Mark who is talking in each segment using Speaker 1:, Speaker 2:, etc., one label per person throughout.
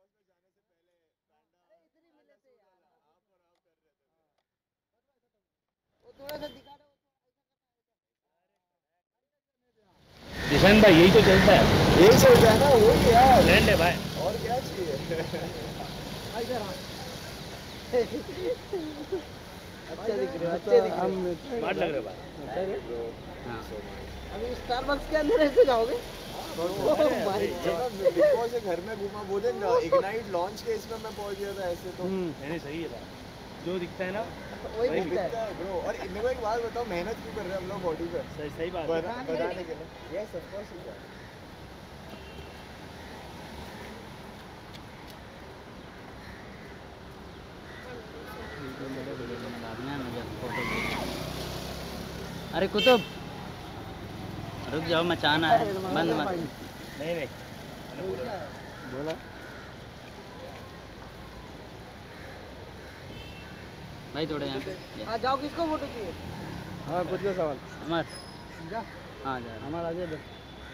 Speaker 1: थोड़ा सा दिखा रहा
Speaker 2: किशन भाई यही तो चलता है,
Speaker 3: यही चलता है ना, वो क्या
Speaker 2: ट्रेंड है भाई,
Speaker 3: और क्या चाहिए।
Speaker 1: अच्छा दिख रहे हो, अच्छे दिख रहे हो।
Speaker 2: स्मार्ट लग रहे हो भाई।
Speaker 1: हाँ। अभी स्टारबक्स के अंदर ऐसे जाओगे?
Speaker 3: जब मैं बिग बॉस से घर में घूमा, वो दिन इग्नाइट लॉन्च के इसमें मैं पहुंच गया था ऐसे तो।
Speaker 2: नहीं सही है भाई, जो दिखता है ना
Speaker 1: वही
Speaker 3: वो
Speaker 1: दिखता
Speaker 3: दिखता
Speaker 1: है।
Speaker 3: है ब्रो। और मेरे को एक बात बताओ, मेहनत क्यों कर रहे हैं हम लोग बॉडी पे
Speaker 2: सही बात है।
Speaker 3: बनाने के लिए? Yes of course it is.
Speaker 1: अरे कुतुब रुक जाओ, मचाना है, बंद मत।
Speaker 2: नहीं
Speaker 3: बोला
Speaker 1: भाई थोड़े यहाँ पे आ जाओ। किसको फोटो चाहिए?
Speaker 3: हाँ पूछ लो सवाल।
Speaker 1: अमर जा। हाँ जा।
Speaker 3: हमारा आगे दे।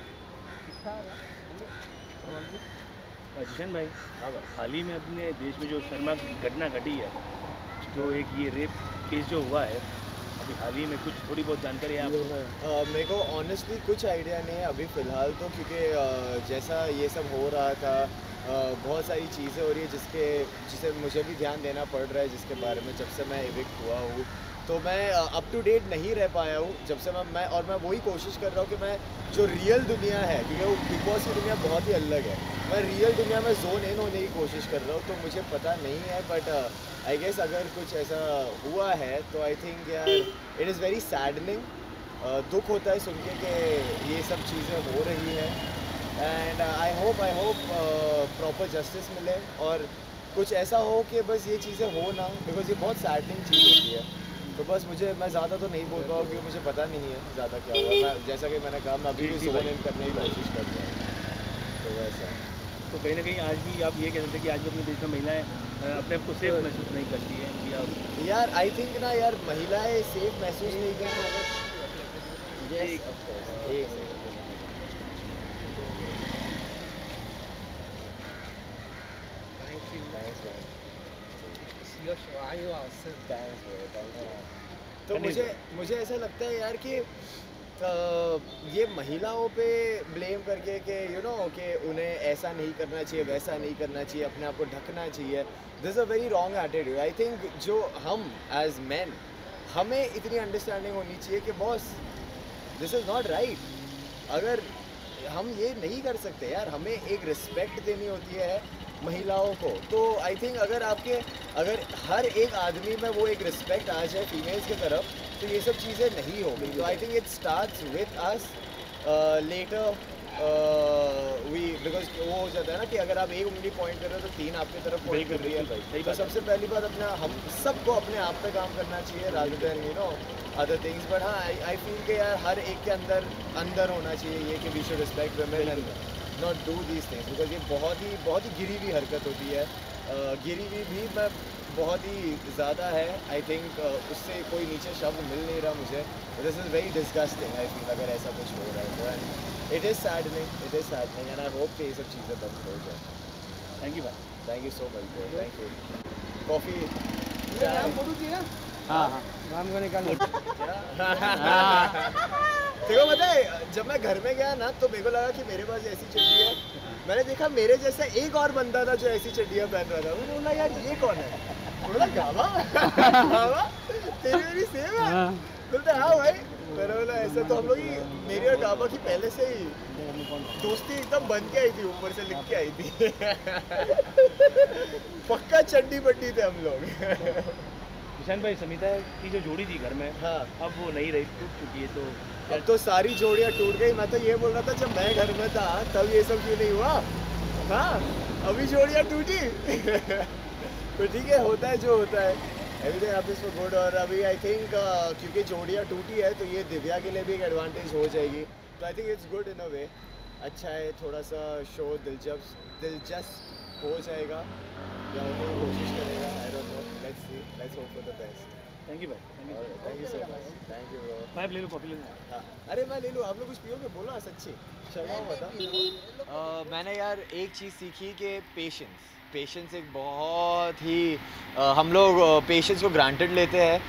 Speaker 2: किशन भाई, हाल ही में अपने देश में जो शर्मनाक घटना घटी है, जो एक ये रेप केस जो हुआ है, अभी हाल ही में कुछ थोड़ी बहुत जानकारी है आपको?
Speaker 3: मेरे को ऑनेस्टली कुछ आइडिया नहीं है अभी फ़िलहाल तो, क्योंकि जैसा ये सब हो रहा था, बहुत सारी चीज़ें हो रही है जिसे मुझे भी ध्यान देना पड़ रहा है, जिसके बारे में जब से मैं इविक्ट हुआ हूँ तो मैं अप टू डेट नहीं रह पाया हूँ। जब से मैं वही कोशिश कर रहा हूँ कि मैं जो रियल दुनिया है, क्योंकि वो बिग बॉस की दुनिया बहुत ही अलग है, मैं रियल दुनिया में जोन इन होने की कोशिश कर रहा हूँ। तो मुझे पता नहीं है, बट आई गेस अगर कुछ ऐसा हुआ है तो आई थिंक यार इट इज़ वेरी सैडनिंग। दुख होता है सुन के कि ये सब चीज़ें हो रही हैं, and I hope proper justice मिले और कुछ ऐसा हो कि बस ये चीज़ें हो ना, बिकॉज ये बहुत सैडनिंग चीज़ होती है। तो बस मैं ज़्यादा तो नहीं बोल पाऊँ क्योंकि मुझे पता नहीं है ज़्यादा क्या हुआ। मैं जैसा कि मैंने कहा, मैं अभी भी जोन इन करने की कोशिश कर रहा हूँ, तो वैसा।
Speaker 2: तो कहीं ना कहीं आज भी आप ये कह सकते हैं कि आज भी अपने देश में महिलाएं अपने आप को सेफ महसूस नहीं करती है
Speaker 3: यार आई थिंक ना यार, महिलाएं सेफ महसूस नहीं कर रही। तो मुझे ऐसा लगता है यार कि ये महिलाओं पे ब्लेम करके कि कि उन्हें ऐसा नहीं करना चाहिए, वैसा नहीं करना चाहिए, अपने आप को ढकना चाहिए, this a very wrong attitude. I think जो हम एज मैन, हमें इतनी अंडरस्टैंडिंग होनी चाहिए कि boss this is not right. अगर हम ये नहीं कर सकते यार, हमें एक रिस्पेक्ट देनी होती है महिलाओं को। तो आई थिंक अगर हर एक आदमी में वो एक रिस्पेक्ट आ जाए फीमेल्स की तरफ, तो ये सब चीज़ें नहीं होगी। तो I think it starts with us later because वो हो जाता है ना कि अगर आप एक उंगली पॉइंट कर रहे हो तो 3 आपकी तरफ पॉइंट कर रही है। तो सबसे पहली बात हम सबको अपने आप पे काम करना चाहिए rather than other things. But हाँ आई फील कि यार हर एक के अंदर होना चाहिए ये कि we should respect women and not do these things, because ये बहुत ही गिरी हुई हरकत होती है। गिरी हुई भी मैं बहुत ही ज़्यादा है। आई थिंक उससे कोई नीचे शब्द मिल नहीं रहा मुझे। This is very disgusting I feel अगर ऐसा कुछ हो रहा है तो। And it is saddening and I hope कि ये सब चीज़ें बंद हो जाए।
Speaker 2: थैंक यू भाई,
Speaker 3: thank you so much bro, thank you. Coffee
Speaker 1: हाँ हाँ
Speaker 3: नाम को निकाल। देखो पता है, जब मैं घर में गया ना तो मेरे को लगा कि मेरे पास ऐसी चड्डी है। मैंने देखा मेरे जैसा एक और बंदा था जो ऐसी चड्डियाँ पहन रहा था। मैंने बोला यार ये कौन है? बोला गावा तेरी मेरी सेम है। बोलते हाँ भाई। मैंने बोला ऐसा तो हम लोग ही, मेरी और गावा की पहले से ही दोस्ती एकदम बन के आई थी, ऊपर से लिख के आई थी। पक्का चड्डी बड्डी थे हम लोग।
Speaker 2: किशन भाई, समिता की जो जोड़ी थी घर में,
Speaker 3: हाँ
Speaker 2: अब वो नहीं रही, टूट चुकी है। तो
Speaker 3: अब तो सारी जोड़ियाँ टूट गई। मैं तो ये बोल रहा था जब मैं घर में था तब ये सब क्यों नहीं हुआ। हाँ अभी जोड़ियाँ टूटी। तो ठीक है, होता है जो होता है। Everything happens for good. और अभी आई थिंक क्योंकि जोड़ियाँ टूटी है तो ये दिव्या के लिए भी एक एडवांटेज हो जाएगी। तो I think it's good in a way. अच्छा है, थोड़ा सा शो दिलचस्प हो जाएगा या होने की कोशिश करेगा। I don't know, let's see, let's hope for the best.
Speaker 2: Thank you भाई,
Speaker 3: thank you so much. Thank you bro.
Speaker 2: भाई ले लो कॉफी ले लो।
Speaker 3: हाँ अरे मैं ले लूँ, आप लोग कुछ पियोगे? बोलो सच्ची, शर्माओ बता। मैंने यार एक चीज़ सीखी कि पेशेंस पेशेंस एक बहुत ही हम लोग पेशेंस को ग्रांटेड लेते हैं।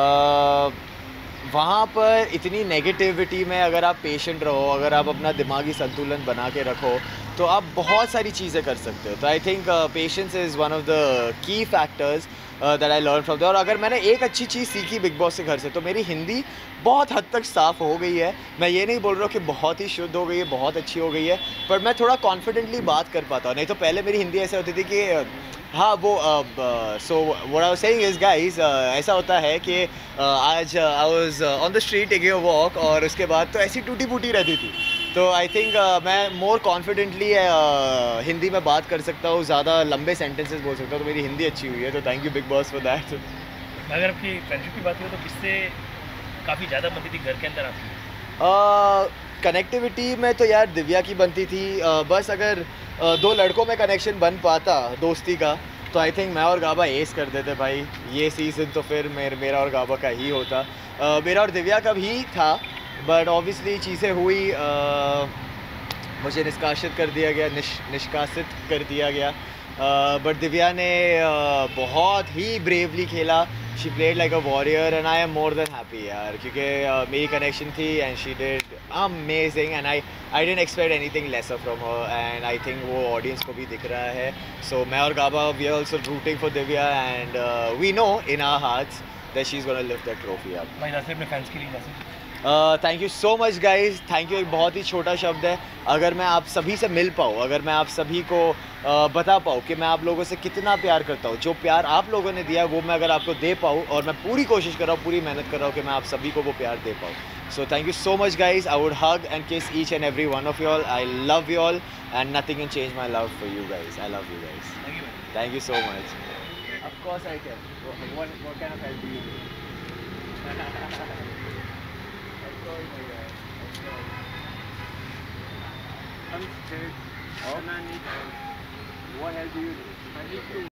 Speaker 3: वहाँ पर इतनी नेगेटिविटी में अगर आप पेशेंट रहो, अगर आप अपना दिमागी संतुलन बना के रखो, तो आप बहुत सारी चीज़ें कर सकते हो। तो I think patience is one of the key factors that I learn from there. और अगर मैंने एक अच्छी चीज़ सीखी बिग बॉस के घर से, तो मेरी हिंदी बहुत हद तक साफ़ हो गई है। मैं ये नहीं बोल रहा हूँ कि बहुत ही शुद्ध हो गई है, बहुत अच्छी हो गई है, पर मैं थोड़ा कॉन्फिडेंटली बात कर पाता हूँ। नहीं तो पहले मेरी हिंदी ऐसे होती थी कि हाँ वो so what I was saying is guys, ऐसा होता है कि आज I was on the street taking a walk, और उसके बाद तो ऐसी टूटी फूटी रहती थी। तो आई थिंक मैं मोर कॉन्फिडेंटली हिंदी में बात कर सकता हूँ, ज़्यादा लंबे सेंटेंसेस बोल सकता हूँ। तो मेरी हिंदी अच्छी हुई है, तो thank you big boss for that.
Speaker 2: अगर आपकी फ्रेंडशिप की बात करें तो किससे काफ़ी ज़्यादा बनती थी घर के अंदर आपकी?
Speaker 3: कनेक्टिविटी में तो यार दिव्या की बनती थी। बस अगर दो लड़कों में कनेक्शन बन पाता दोस्ती का, तो आई थिंक मैं और गाबा एस कर देते भाई। ये सीज़न तो फिर मेरा और गाबा का ही होता। मेरा और दिव्या का भी था, बट ऑब्वियसली चीज़ें हुई, मुझे निष्कासित कर दिया गया, निष्कासित कर दिया गया। बट दिव्या ने बहुत ही ब्रेवली खेला। She played like a warrior and I am more than happy यार, क्योंकि मेरी कनेक्शन थी and she did amazing and I didn't expect anything lesser from her, and I think वो ऑडियंस को भी दिख रहा है। सो मैं और Gaba we are also rooting for Divya, and we know in our hearts that she is gonna lift that trophy up.
Speaker 2: भाई नासिर अपने फैंस के लिए Nasir.
Speaker 3: Thank you so much guys. Thank you एक बहुत ही छोटा शब्द है। अगर मैं आप सभी से मिल पाऊँ, अगर मैं आप सभी को बता पाऊँ कि मैं आप लोगों से कितना प्यार करता हूँ, जो प्यार आप लोगों ने दिया वो मैं अगर आपको दे पाऊँ, और मैं पूरी कोशिश कर रहा हूँ, पूरी मेहनत कर रहा हूँ कि मैं आप सभी को वो प्यार दे पाऊँ। So thank you so much guys. I would hug and kiss each and every one of you all. I love you all and nothing can change my love for you guys. I love you guys. Thank you so much. Of course I can. What kind of help do you need? Of course my guy. Of course. I'm scared and I need help. What help do you need? I need to